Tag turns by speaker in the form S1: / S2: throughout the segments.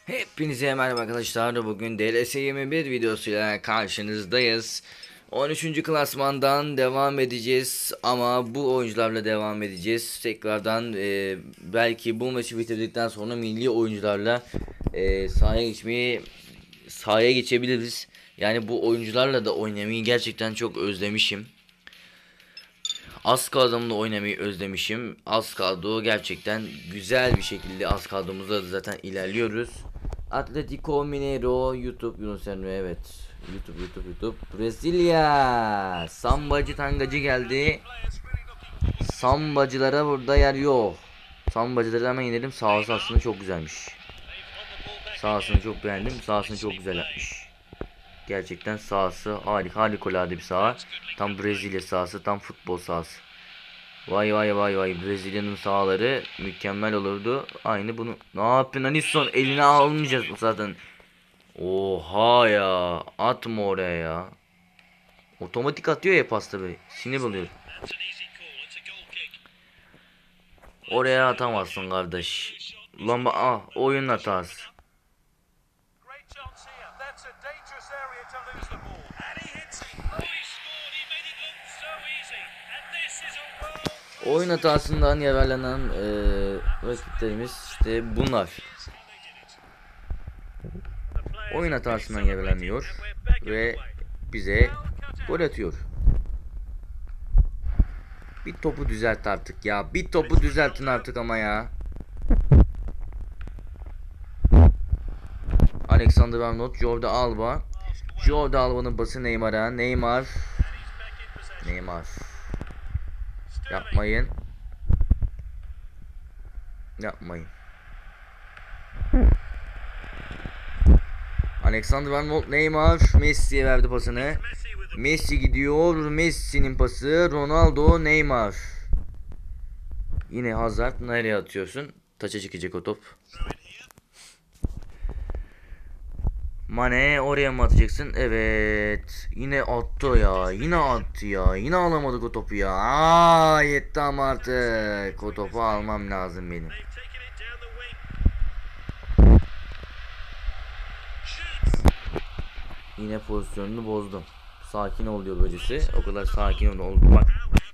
S1: Hepinize merhaba arkadaşlar. Bugün DLS 21 videosuyla karşınızdayız. 13. klasmandan devam edeceğiz ama bu oyuncularla devam edeceğiz. Tekrardan belki bu maçı bitirdikten sonra milli oyuncularla sahaya geçebiliriz. Yani bu oyuncularla da oynamayı gerçekten çok özlemişim. Az kadromla oynamayı özlemişim. Az kadro gerçekten güzel bir şekilde az kadromuzda da zaten ilerliyoruz. Atletico Mineiro YouTube Yunus Emre, evet. YouTube Brezilya Sambacı tangacı geldi. Sambacılara burada yer yok. Sambacıları hemen inelim. Sahası aslında çok güzelmiş. Sahasını çok beğendim. Sahasını çok güzel yapmış. Gerçekten sahası harika, harikulade bir saha. Tam Brezilya sahası, tam futbol sahası. Vay vay vay vay, Brezilya'nın sahaları mükemmel olurdu. Aynı bunu. Ne yapıyorsun Alisson? Eline almayacağız zaten. Oha ya. Atma oraya ya. Otomatik atıyor ya pasta be. Sinir oluyor. Oraya atamazsın kardeş. Lamba oyun hatası. Oyun hatasından yararlanan rakiplerimiz işte bunlar. Oyun hatasından yararlanıyor ve bize gol atıyor. Bir topu düzelt artık ya. Bir topu düzeltin artık ama ya. Alexander Arnold, Jordi Alba. Jordi Alba'nın bası Neymar'a. Neymar. Yapmayın. Yapmayın. Alexander Arnold, Neymar. Messi'ye verdi pasını. Messi gidiyor. Messi'nin pası. Ronaldo, Neymar. Yine Hazard, nereye atıyorsun? Taça çıkacak o top. Mane, oraya mı atacaksın? Evet. Yine attı ya. Yine attı ya. Yine alamadık o topu ya. Yetti ama artık. O topu almam lazım benim. Yine pozisyonunu bozdum. Sakin ol diyor böcesi. O kadar sakin oldu. Bak.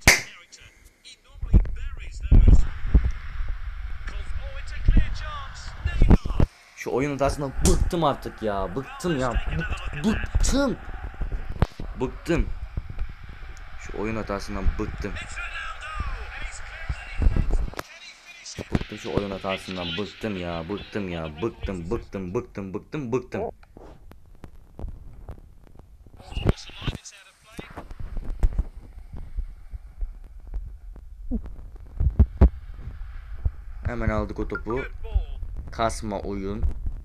S1: Şu oyun hatasından bıktım artık ya. Bıktım ya. Bıktım. Bıktım. Şu oyun hatasından bıktım. Bıktım şu oyun hatasından. Bıktım ya. Bıktım. Hemen aldık o topu. Kasma oyun.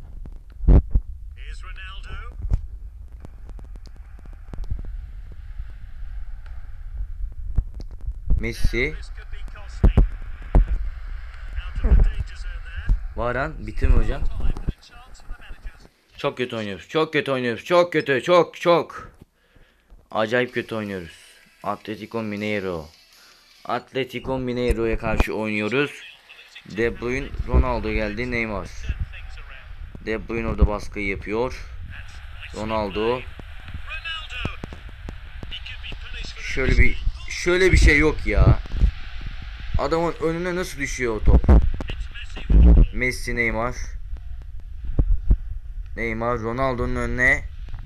S1: Messi. Varan bitti mi hocam? Çok kötü oynuyoruz. Çok. Acayip kötü oynuyoruz. Atletico Mineiro'ya karşı oynuyoruz. De Bruyne, Ronaldo geldi, Neymar. De Bruyne orada baskıyı yapıyor. Ronaldo. Şöyle bir şey yok ya. Adamın önüne nasıl düşüyor o top? Messi, Neymar. Ronaldo'nun önüne.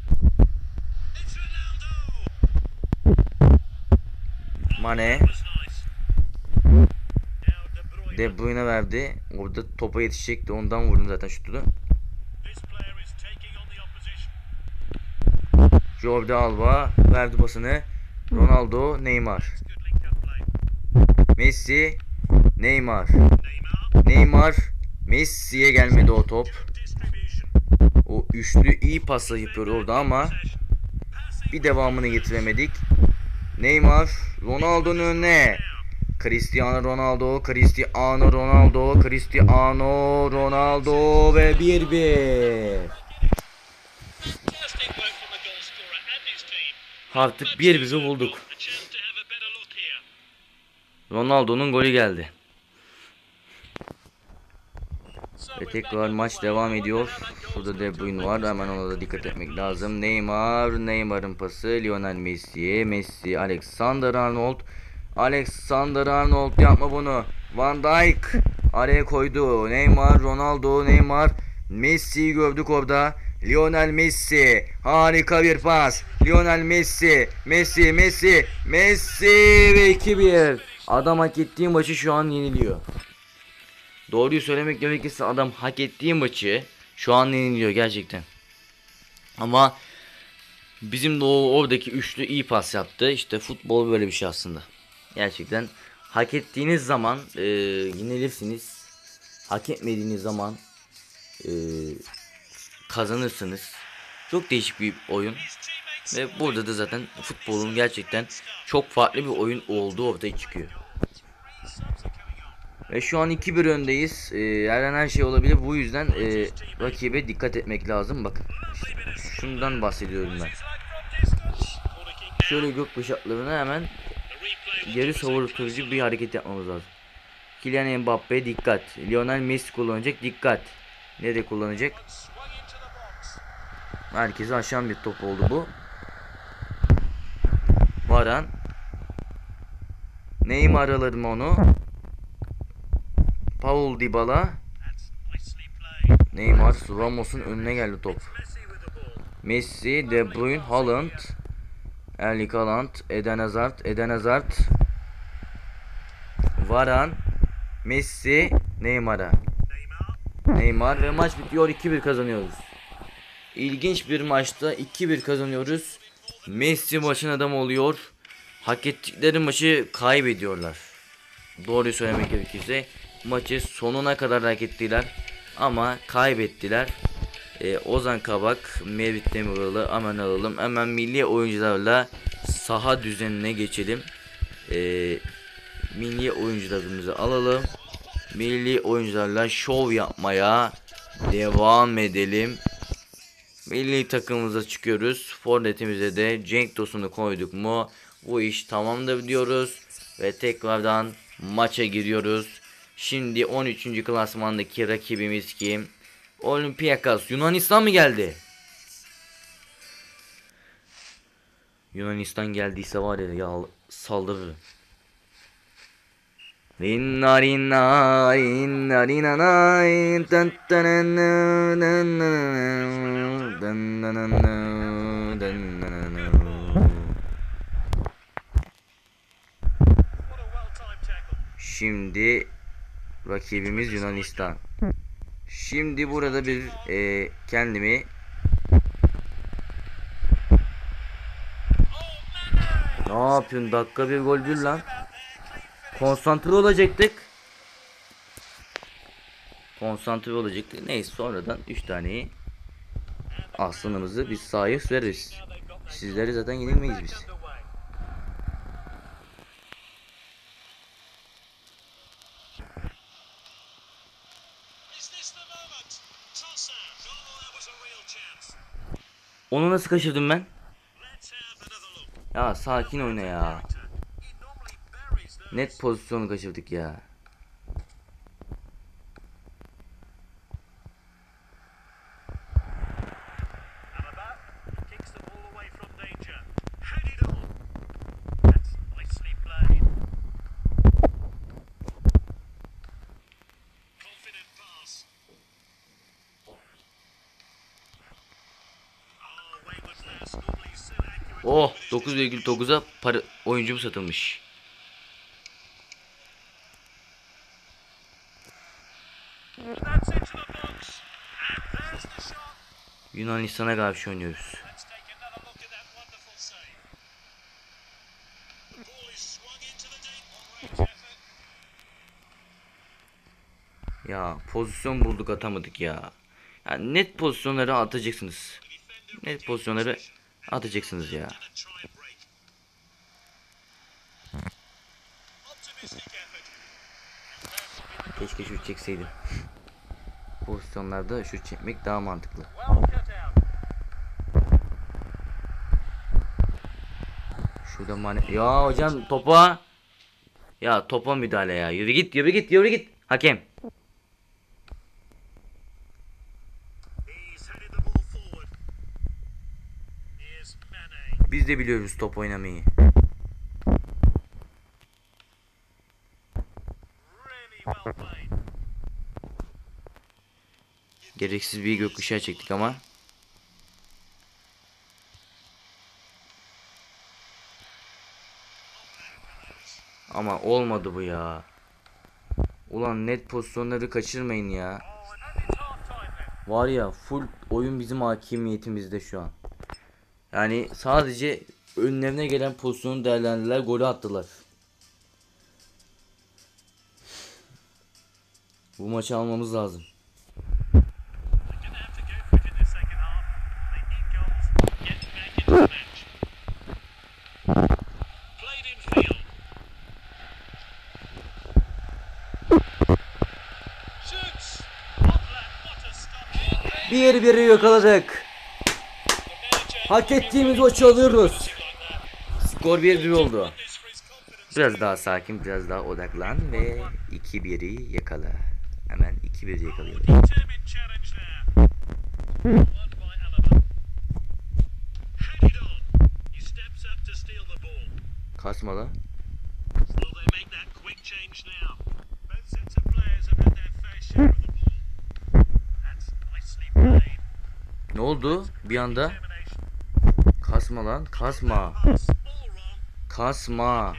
S1: Mane. De Bruyne verdi. Orada topa yetişecekti. Ondan vurdum zaten şutu. Jordi Alba verdi pasını. Ronaldo, Neymar. Messi, Neymar. Messi'ye gelmedi o top. O üçlü iyi pasla yapıyor orada ama bir devamını getiremedik. Neymar, Ronaldo'nun önüne. Cristiano Ronaldo ve 1-1. Artık 1-1'i bulduk. Ronaldo'nun golü geldi. Ve tekrar maç devam ediyor. Burada De Bruyne var. Hemen ona da dikkat etmek lazım. Neymar'ın pası Lionel Messi'ye. Messi, Alexander Arnold yapma bunu. Van Dijk araya koydu. Neymar, Ronaldo, Neymar. Messi'yi gördük orada. Lionel Messi. Harika bir pas. Lionel Messi. Messi ve 2-1. Adam hak ettiği maçı şu an yeniliyor. Doğruyu söylemek gerekirse adam hak ettiği maçı şu an yeniliyor gerçekten. Ama bizim de oradaki üçlü iyi pas yaptı. İşte futbol böyle bir şey aslında. Gerçekten hak ettiğiniz zaman yenilirsiniz. Hak etmediğiniz zaman e, kazanırsınız. Çok değişik bir oyun. Ve burada da zaten futbolun gerçekten çok farklı bir oyun olduğu ortaya çıkıyor. Ve şu an 2-1 öndeyiz. Her şey olabilir. Bu yüzden rakibe dikkat etmek lazım. Bakın. Şundan bahsediyorum ben. Şöyle gök bıçaklarına hemen geri savurutucu bir hareket yapmamız lazım. Kylian Mbappe dikkat. Lionel Messi kullanacak dikkat. Nerede kullanacak? Herkesi aşan bir top oldu bu. Varan. Neymar alır mı onu? Paul Dybala. Neymar, Ramos'un önüne geldi top. Messi, De Bruyne, Haaland. Erling Haaland, Eden Hazard. Varan, Messi, Neymar ve maç bitiyor, 2-1 kazanıyoruz. İlginç bir maçta 2-1 kazanıyoruz. Messi maçın adamı oluyor. Hak ettikleri maçı kaybediyorlar. Doğruyu söylemek gerekirse maçı sonuna kadar hak ettiler ama kaybettiler. Ozan Kabak, Mevlüt Demirel'i hemen alalım. Hemen milli oyuncularla saha düzenine geçelim. Milli oyuncularımızı alalım. Milli oyuncularla şov yapmaya devam edelim. Milli takımımıza çıkıyoruz. Forvetimize de Cenk Tosun'u koyduk mu bu iş tamamdır diyoruz. Ve tekrardan maça giriyoruz. Şimdi 13. klasmandaki rakibimiz kim? Olympiakos. Yunanistan mı geldi? Yunanistan geldiyse var ya saldırır. Rinna rinna rinna rinna Şimdi rakibimiz Yunanistan. Şimdi burada bir kendimi ne yapıyorsun? Dakika bir gol bir lan. Konsantre olacaktık. Neyse sonradan 3 taneyi aslanımızı biz sahaya süreriz. Sizleri zaten yenilmeyiz biz. Onu nasıl kaçırdım ben? Ya sakin oyna ya. Net pozisyonu kaçırdık ya. Oh 9,9'a para oyuncu satılmış. Yunanistan'a karşı oynuyoruz. Ya pozisyon bulduk atamadık ya. Yani net pozisyonları atacaksınız. Net pozisyonları atacaksınız ya. Keşke şut çekseydim. Pozisyonlarda şut çekmek daha mantıklı. Şurada ya hocam topa. Ya topa müdahale ya. Yürü git. Hakem. Biz de biliyoruz top oynamayı. Gereksiz bir gökkuşağı çektik ama. Ama olmadı bu ya. Ulan net pozisyonları kaçırmayın ya. Var ya, full oyun bizim hakimiyetimizde şu an. Yani sadece önlerine gelen pozisyonu değerlendirdiler, golü attılar. Bu maçı almamız lazım. Bir yakaladık. Hak ettiğimiz maçı alıyoruz. Skor 1-1 oldu. Biraz daha sakin, biraz daha odaklan ve 2-1'i yakala. Hemen 2-1 yakalayalım. Kasmalı. Ne oldu bir anda? Kasma lan, kasma. Kasma.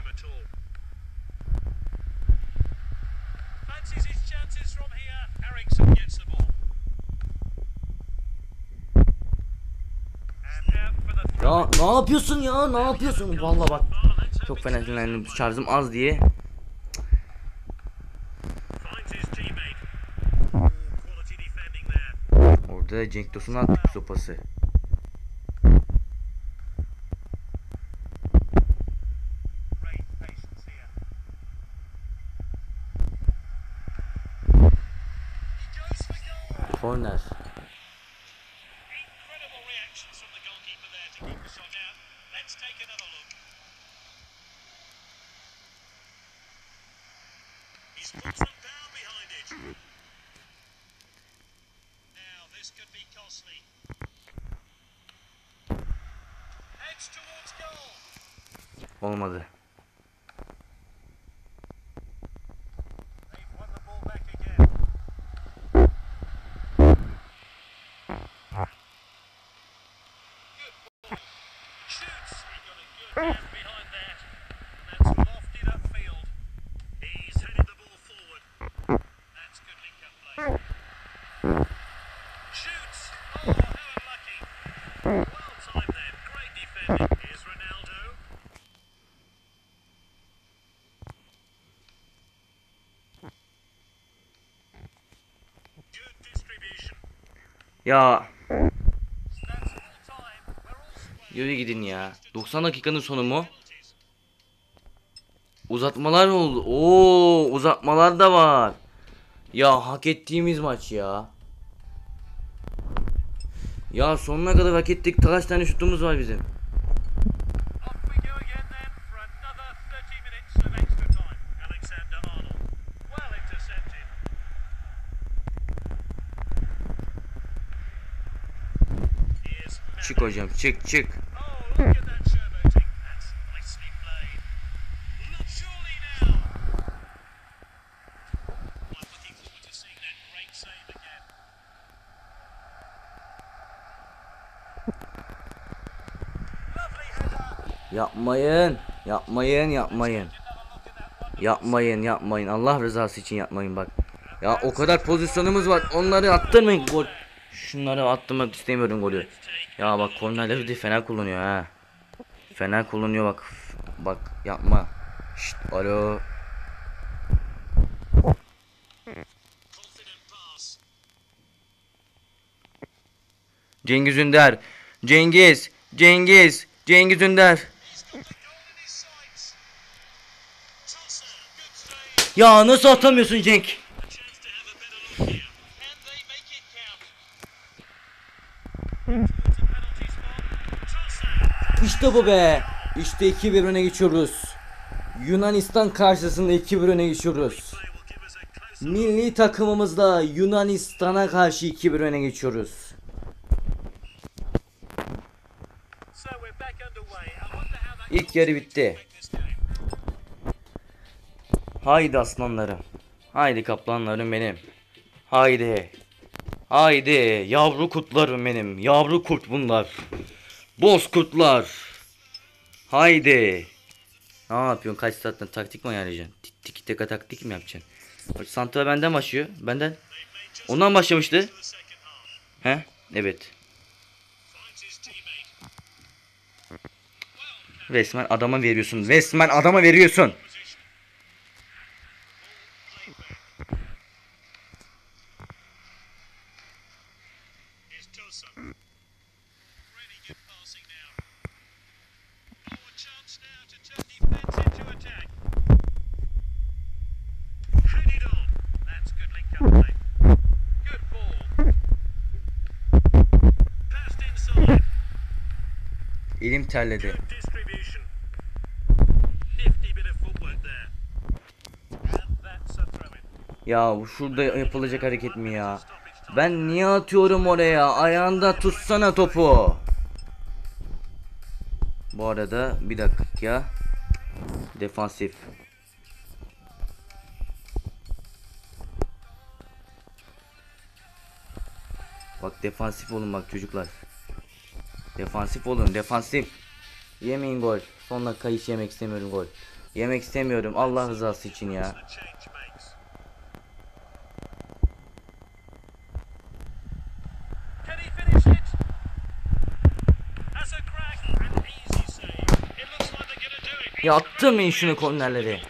S1: Ya ne yapıyorsun ya? Ne yapıyorsun? Vallahi bak. Çok fena sinirlendim. Şarjım az diye. Orada Cenk Tosun'a attık sopası. Corner. Olmadı. Ya yürü gidin ya. 90 dakikanın sonu mu? Uzatmalar oldu. Oo, uzatmalar da var. Ya hak ettiğimiz maç ya. Ya sonuna kadar hak ettik. Kaç tane şutumuz var bizim. Çık hocam, çık çık. Yapmayın. Yapmayın, yapmayın. Yapmayın, yapmayın. Allah rızası için yapmayın bak. Ya o kadar pozisyonumuz var. Onları attırmayın gol. Şunları attırmak istemiyorum golü. Ya bak kornerleri de fena kullanıyor ha. Fena kullanıyor bak. Bak yapma. Şşt, alo. Cengiz Ünder. Cengiz. Cengiz. Cengiz Ünder. Ya nasıl atamıyorsun Cenk? İşte bu be. İşte 2-1 öne geçiyoruz. Yunanistan karşısında 2-1 öne geçiyoruz. Milli takımımızla Yunanistan'a karşı 2-1 öne geçiyoruz. İlk yarı bitti. Haydi aslanlarım. Haydi kaplanlarım benim. Haydi. Haydi yavru kurtlarım benim. Yavru kurt bunlar. Bozkurtlar. Haydi. Ne yapıyorsun? Kaç saatten taktik mi ayarlayacaksın? Tik taka taktik mi yapacaksın? Bak Santra benden başlıyor. Benden. Ondan başlamıştı. He? Evet. Resmen adama veriyorsun. Resmen adama veriyorsun. Elim terledi. Ya şurada yapılacak hareket mi ya? Ben niye atıyorum oraya? Ayağında tutsana topu. Bu arada bir dakika. Defansif. Bak defansif olun bak çocuklar. Defansif olun, defansif. Yemeyin gol. Son dakika hiç yemek istemiyorum gol. Yemek istemiyorum Allah rızası için ya. Ya attırmayın şunu kornerleri.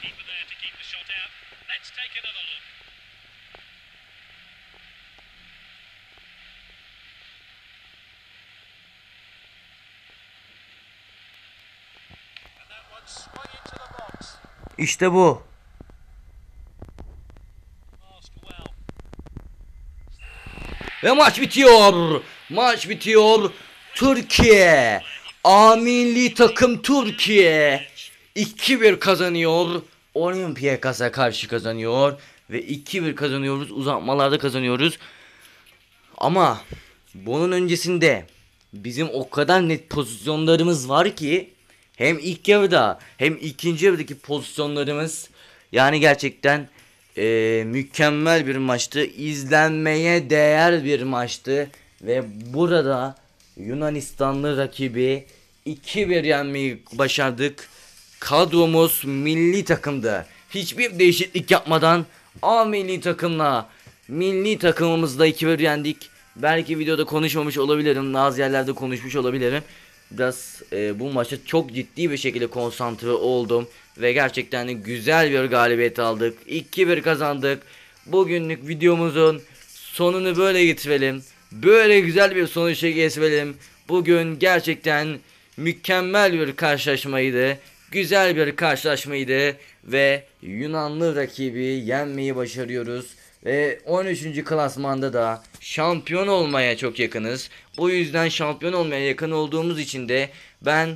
S1: İşte bu. Ve maç bitiyor. Maç bitiyor. Türkiye. A milli takım Türkiye 2-1 kazanıyor. Olympiakos'a karşı kazanıyor. Ve 2-1 kazanıyoruz. Uzatmalarda kazanıyoruz. Ama bunun öncesinde bizim o kadar net pozisyonlarımız var ki hem ilk yarıda hem ikinci yarıdaki pozisyonlarımız yani gerçekten mükemmel bir maçtı. İzlenmeye değer bir maçtı. Ve burada Yunanistanlı rakibi 2-1 yenmeyi başardık. Kadromuz milli takımdı. Hiçbir değişiklik yapmadan A milli takımımızda 2-1 yendik. Belki videoda konuşmamış olabilirim. Bazı yerlerde konuşmuş olabilirim. Biraz bu maça çok ciddi bir şekilde konsantre oldum. Ve gerçekten de güzel bir galibiyet aldık. 2-1 kazandık. Bugünlük videomuzun sonunu böyle getirelim. Böyle güzel bir sonuçla getirelim. Bugün gerçekten mükemmel bir karşılaşmaydı. Güzel bir karşılaşmaydı. Ve Yunanlı rakibi yenmeyi başarıyoruz. Ve 13. klasmanda da şampiyon olmaya çok yakınız. Bu yüzden şampiyon olmaya yakın olduğumuz için de ben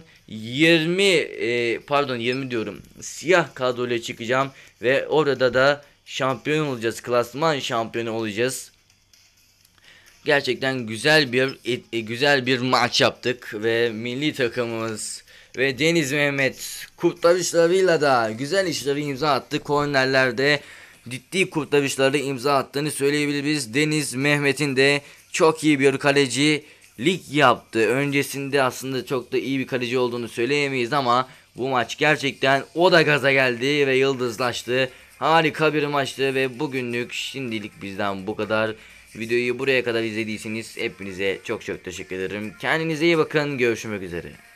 S1: 20 diyorum. Siyah kadroyla çıkacağım ve orada da şampiyon olacağız. Klasman şampiyonu olacağız. Gerçekten güzel bir maç yaptık ve milli takımımız ve Deniz Mehmet kurtarışlarıyla da güzel işleri imza attı. Kornerlerde ciddi kurtarışları imza attığını söyleyebiliriz. Deniz Mehmet'in de çok iyi bir kalecilik yaptı. Öncesinde aslında çok da iyi bir kaleci olduğunu söyleyemeyiz ama bu maç gerçekten o da gaza geldi ve yıldızlaştı. Harika bir maçtı ve bugünlük şimdilik bizden bu kadar. Videoyu buraya kadar izlediyseniz hepinize çok teşekkür ederim. Kendinize iyi bakın. Görüşmek üzere.